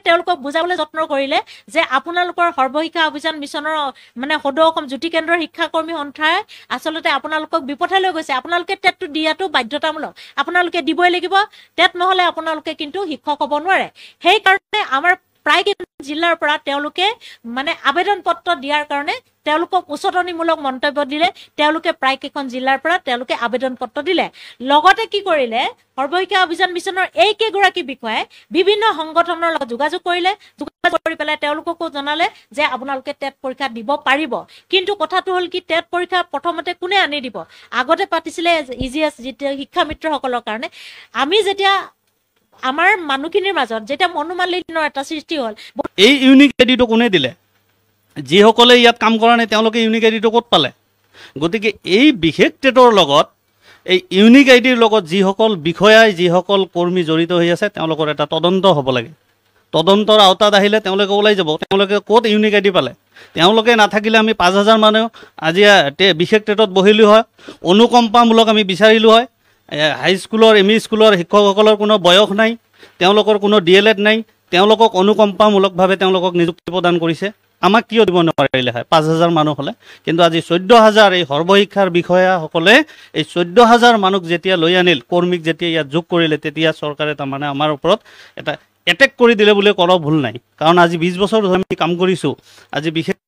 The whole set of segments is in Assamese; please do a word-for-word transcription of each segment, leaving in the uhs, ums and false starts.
তেওঁলোকক বুজাবলৈ যত্ন কৰিলে যে আপোনালোকৰ সৰ্বশিক্ষা অভিযান মিছনৰ মানে সদৌ অসম জ্যোতি কেন্দ্ৰৰ শিক্ষাকৰ্মী সন্থাই আচলতে আপোনালোকক বিপথে লৈ গৈছে। আপোনালোকে টেটটো দিয়াটো বাধ্যতামূলক, আপোনালোকে দিবই লাগিব, টেট নহ'লে আপোনালোকে কিন্তু শিক্ষক হ'ব নোৱাৰে। সেইকাৰণে আমাৰ প্ৰায় জিলাৰ পৰা তেওঁলোকে মানে আবেদন পত্ৰ দিয়াৰ কাৰণে তেওঁলোকক উচতনিমূলক মন্তব্য দিলে। তেওঁলোকে প্ৰায় কেইখন জিলাৰ পৰা তেওঁলোকে আবেদন পত্ৰ দিলে। লগতে কি কৰিলে, সৰ্বশিক্ষা অভিযান মিছনৰ এই কেইগৰাকী বিষয়াই বিভিন্ন সংগঠনৰ লগত যোগাযোগ কৰিলে। যোগাযোগ কৰি পেলাই তেওঁলোককো জনালে যে আপোনালোকে টেট পৰীক্ষা দিব পাৰিব। কিন্তু কথাটো হ'ল কি, টেট পৰীক্ষা প্ৰথমতে কোনে আনি দিব? আগতে পাতিছিলে ই জি এছ যেতিয়া শিক্ষা মিত্ৰসকলৰ কাৰণে। আমি যেতিয়া আমাৰ মানুহখিনিৰ মাজত যেতিয়া মনোমালিন্যৰ এটা সৃষ্টি হ'ল, এই ইউনিক আইডিটো কোনে দিলে? যিসকলে ইয়াত কাম কৰা নাই তেওঁলোকে ইউনিক আইডিটো ক'ত পালে? গতিকে এই বিশেষ টেটৰ লগত এই ইউনিক আইডিৰ লগত যিসকল বিষয়াই যিসকল কৰ্মী জড়িত হৈ আছে তেওঁলোকৰ এটা তদন্ত হ'ব লাগে। তদন্তৰ আওতাত আহিলে তেওঁলোকে ওলাই যাব তেওঁলোকে ক'ত ইউনিক আইডি পালে। তেওঁলোকে নাথাকিলে আমি পাঁচ হাজাৰ মানুহ আজি বিশেষ টেটত বহিলোঁ হয়, অনুকম্পামূলক আমি বিচাৰিলোঁ হয়। হাইস্কুলৰ এম ই স্কুলৰ শিক্ষকসকলৰ কোনো বয়স নাই, তেওঁলোকৰ কোনো ডি এল এড নাই, তেওঁলোকক অনুকম্পামূলকভাৱে তেওঁলোকক নিযুক্তি প্ৰদান কৰিছে। আমাক কিয় দিব নোৱাৰিলে হয় পাঁচ হাজাৰ মানুহ হ'লে? কিন্তু আজি চৈধ্য হাজাৰ এই সৰ্বশিক্ষাৰ বিষয়াসকলে এই চৈধ্য হাজাৰ মানুহ যেতিয়া লৈ আনিল, কৰ্মীক যেতিয়া ইয়াত যোগ কৰিলে, তেতিয়া চৰকাৰে তাৰমানে আমাৰ ওপৰত এটা এটেক কৰি দিলে বুলি ক'লেও ভুল নাই। কাৰণ আজি বিছ বছৰ ধৰি আমি কাম কৰিছোঁ। আজি বিশেষ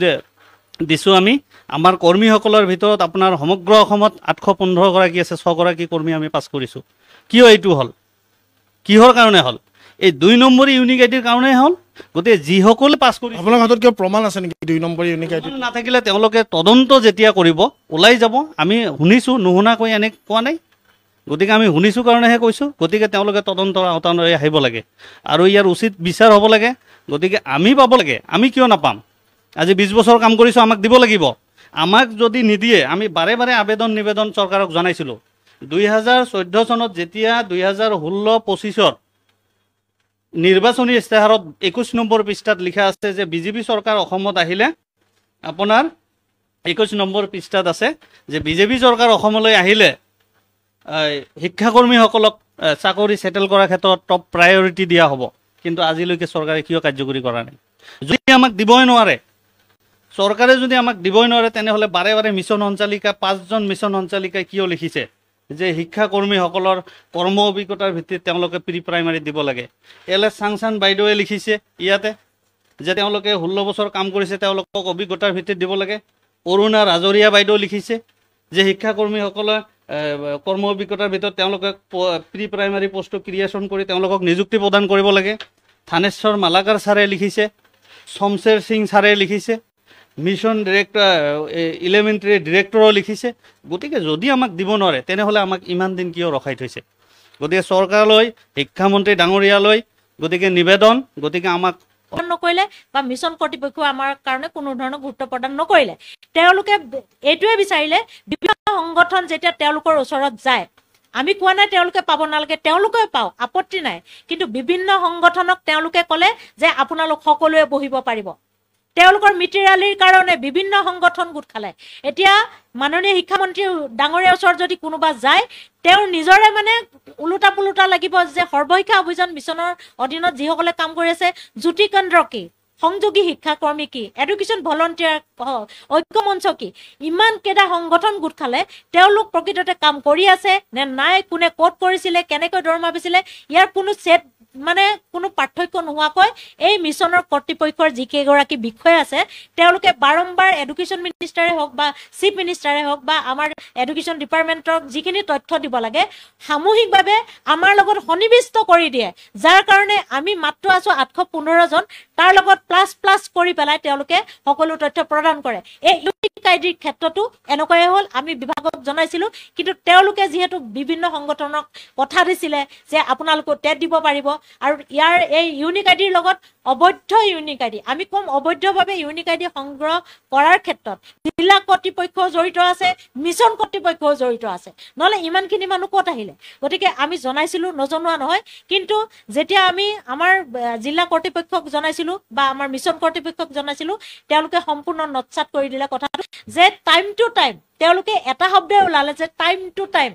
দিছোঁ আমি আমাৰ কৰ্মীসকলৰ ভিতৰত আপোনাৰ সমগ্ৰ অসমত আঠশ পোন্ধৰগৰাকী আছে, ছগৰাকী কৰ্মী আমি পাছ কৰিছোঁ। কিয় এইটো হ'ল? কিহৰ কাৰণে হ'ল? এই দুই নম্বৰী ইউনিক আইডিৰ কাৰণে হ'ল। গতিকে যিসকলে পাছ কৰি আপোনাৰ হাতত কিবা প্ৰমাণ আছে নেকি দুই নম্বৰী ইউনিক আইডি? নাথাকিলে তেওঁলোকে তদন্ত যেতিয়া কৰিব ওলাই যাব। আমি শুনিছোঁ, নুশুনাকৈ এনে কোৱা নাই। গতিকে আমি শুনিছোঁ কাৰণেহে কৈছোঁ। গতিকে তেওঁলোকে তদন্তৰ আওতালৈ আহিব লাগে আৰু ইয়াৰ উচিত বিচাৰ হ'ব লাগে। গতিকে আমি পাব লাগে, আমি কিয় নাপাম? আজি বিছ বছৰ কাম কৰিছোঁ, আমাক দিব লাগিব। আমাক যদি নিদিয়ে, আমি বাৰে বাৰে আবেদন নিবেদন চৰকাৰক জনাইছিলোঁ। দুই হাজাৰ চৈধ্য চনত যেতিয়া দুই হাজাৰ ষোল্ল পঁচিছত নিৰ্বাচনী ইস্তাহাৰত একৈছ নম্বৰ পৃষ্ঠাত লিখা আছে যে বিজেপি চৰকাৰ অসমত আহিলে, আপোনাৰ একৈছ নম্বৰ পৃষ্ঠাত আছে যে বিজেপি চৰকাৰ অসমলৈ আহিলে শিক্ষাকৰ্মীসকলক চাকৰি ছেটেল কৰাৰ ক্ষেত্ৰত টপ প্ৰায়ৰিটি দিয়া হ'ব। কিন্তু আজিলৈকে চৰকাৰে কিয় কাৰ্যকৰী কৰা নাই? যদি আমাক দিবই নোৱাৰে, চৰকাৰে যদি আমাক দিবই নোৱাৰে, তেনেহ'লে বাৰে বাৰে মিছন সঞ্চালিকা পাঁচজন মিছন সঞ্চালিকাই কিয় লিখিছে যে শিক্ষাকৰ্মীসকলৰ কৰ্ম অভিজ্ঞতাৰ ভিত্তিত তেওঁলোকে প্ৰি প্ৰাইমাৰী দিব লাগে? এল এছ চাংচান বাইদেৱে লিখিছে ইয়াতে যে তেওঁলোকে ষোল্ল বছৰ কাম কৰিছে, তেওঁলোকক অভিজ্ঞতাৰ ভিত্তিত দিব লাগে। অৰুণা ৰাজৰীয়া বাইদেউ লিখিছে যে শিক্ষাকৰ্মীসকলে কৰ্ম অভিজ্ঞতাৰ ভিতৰত তেওঁলোকে প্ৰি প্ৰাইমাৰী পষ্টটো ক্ৰিয়েশ্যন কৰি তেওঁলোকক নিযুক্তি প্ৰদান কৰিব লাগে। থানেশ্বৰ মালাকাৰ ছাৰে লিখিছে, শমশেৰ সিং ছাৰে লিখিছে, মিছন ডিৰেক্টৰ ইলেমেণ্টাৰী ডিৰেক্টৰো লিখিছে। গতিকে যদি আমাক দিব নোৱাৰে, তেনেহ'লে আমাক ইমান দিন কিয় ৰখাই থৈছে? গতিকে চৰকাৰলৈ, শিক্ষামন্ত্ৰী ডাঙৰীয়ালৈ গতিকে নিবেদন, গতিকে আমাক নকৰিলে বা মিছন কৰ্তৃপক্ষ আমাৰ কাৰণে কোনো ধৰণৰ গুৰুত্ব প্ৰদান নকৰিলে। তেওঁলোকে এইটোৱে বিচাৰিলে, বিভিন্ন সংগঠন যেতিয়া তেওঁলোকৰ ওচৰত যায়, আমি কোৱা নাই তেওঁলোকে পাব নালাগে, তেওঁলোকে পাওঁ, আপত্তি নাই। কিন্তু বিভিন্ন সংগঠনক তেওঁলোকে ক'লে যে আপোনালোক সকলোৱে বহিব পাৰিব। তেওঁলোকৰ মিতি ৰেলীৰ কাৰণে বিভিন্ন সংগঠন গোট খালে। এতিয়া মাননীয় শিক্ষামন্ত্ৰী ডাঙৰীয়াৰ ওচৰত যদি কোনোবা যায়, তেওঁৰ নিজৰে মানে ওলোটা পোলোটা লাগিব যে সৰ্বশিক্ষা অভিযান মিছনৰ অধীনত যিসকলে কাম কৰি আছে, জ্যোতি কেন্দ্ৰ কি, সংযোগী শিক্ষাকৰ্মী কি, এডুকেশ্যন ভলণ্টিয়াৰ ঐক্য মঞ্চ কি, ইমান কেইটা সংগঠন গোট খালে তেওঁলোক প্ৰকৃততে কাম কৰি আছে নে নাই, কোনে ক'ত কৰিছিলে, কেনেকৈ দৰমহা পাইছিলে, ইয়াৰ কোনো ছেট মানে কোনো পাৰ্থক্য নোহোৱাকৈ এই মিছনৰ কৰ্তৃপক্ষৰ যিকেইগৰাকী বিষয়া আছে তেওঁলোকে বাৰম্বাৰ এডুকেশ্যন মিনিষ্টাৰে হওক বা চিফ মিনিষ্টাৰে হওক বা আমাৰ এডুকেশ্যন ডিপাৰ্টমেণ্টক যিখিনি তথ্য দিব লাগে সামূহিকভাৱে আমাৰ লগত সন্নিৱিষ্ট কৰি দিয়ে, যাৰ কাৰণে আমি মাত্ৰ আছোঁ আঠশ পোন্ধৰজন, তাৰ লগত প্লাছ প্লাছ কৰি পেলাই তেওঁলোকে সকলো তথ্য প্ৰদান কৰে। এই ইউনিক আইডিৰ ক্ষেত্ৰতো এনেকুৱাই হ'ল। আমি বিভাগক জনাইছিলোঁ, কিন্তু তেওঁলোকে যিহেতু বিভিন্ন সংগঠনক কথা দিছিলে যে আপোনালোকে টেট দিব পাৰিব, আৰু ইয়াৰ এই ইউনিক আইডিৰ লগত অবৈধ ইউনিক আইডি, আমি কম অবৈধভাৱে ইউনিক আইডি সংগ্ৰহ কৰাৰ ক্ষেত্ৰত জিলা কৰ্তৃপক্ষ জড়িত আছে, মিছন কৰ্তৃপক্ষও জড়িত আছে, নহ'লে ইমানখিনি মানুহ ক'ত আহিলে? গতিকে আমি জনাইছিলোঁ, নজনোৱা নহয়। কিন্তু যেতিয়া আমি আমাৰ জিলা কৰ্তৃপক্ষক জনাইছিলোঁ বা আমাৰ মিছন কৰ্তৃপক্ষক জনাইছিলোঁ, তেওঁলোকে সম্পূৰ্ণ নৎসাত কৰি দিলে কথাটো যে টাইম টু টাইম, তেওঁলোকে এটা শব্দই ওলালে যে টাইম টু টাইম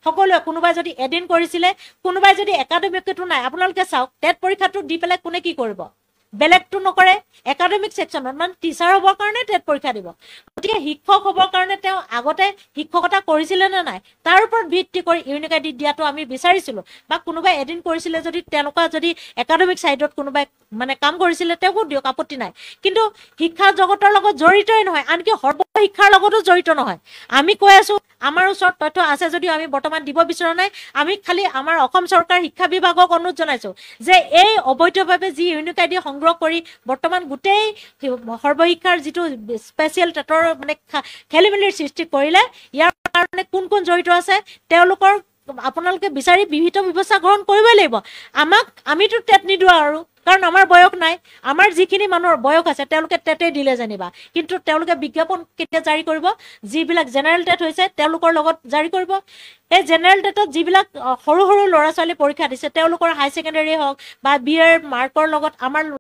সকলোৱে কোনোবাই যদি এদিন কৰিছিলে কোনোবাই যদি একাডেমিকটো নাই আপোনালোকে চাওক টেট পৰীক্ষাটো দি পেলাই কোনে কি কৰিব বেলেগটো নকৰে একাডেমিক সেকশনত মানে টিচাৰ হ'বৰ কাৰণে টেট পৰীক্ষা দিব গতিকে শিক্ষক হ'বৰ কাৰণে তেওঁ আগতে শিক্ষকতা কৰিছিলে নে নাই তাৰ ওপৰত ভিত্তি কৰি ইউনিক আইডি দিয়াটো আমি বিচাৰিছিলোঁ বা কোনোবাই এদিন কৰিছিলে যদি তেওঁলোকৰ যদি একাডেমিক সাইডত কোনোবাই মানে কাম কৰিছিলে তেওঁকো দিয়ক আপত্তি নাই কিন্তু শিক্ষা জগতৰ লগত জড়িতই নহয় আনকি সৰ্বশিক্ষাৰ লগতো জড়িত নহয় আমি কৈ আছো আমাৰ ওচৰত তথ্য আছে যদিও আমি বৰ্তমান দিব বিচৰা নাই আমি খালি আমাৰ অসম চৰকাৰ শিক্ষা বিভাগক অনুৰোধ জনাইছো যে এই অবৈধভাৱে যি ইউনিক আইডি সংগ্ৰহ কৰি বৰ্তমান গোটেই সৰ্বশিক্ষাৰ যিটো স্পেচিয়েল টেটৰ মানে খেলি মেলিৰ সৃষ্টি কৰিলে ইয়াৰ কাৰণে কোন কোন জড়িত আছে তেওঁলোকৰ আপোনালোকে বিচাৰি বিহিত ব্যৱস্থা গ্ৰহণ কৰিবই লাগিব আমাক আমিতো টেট নিদিওঁ আৰু কাৰণ আমাৰ বয়স নাই আমাৰ যিখিনি মানুহৰ বয়স আছে তেওঁলোকে টেটেই দিলে জানিবা কিন্তু তেওঁলোকে বিজ্ঞাপন কেতিয়া জাৰি কৰিব যিবিলাক জেনেৰেল টেট হৈছে তেওঁলোকৰ লগত জাৰি কৰিব এই জেনেৰেল টেটত যিবিলাক সৰু সৰু ল'ৰা ছোৱালী পৰীক্ষা দিছে তেওঁলোকৰ হাই ছেকেণ্ডেৰী হওক বা বি এৰ মাৰ্কৰ লগত আমাৰ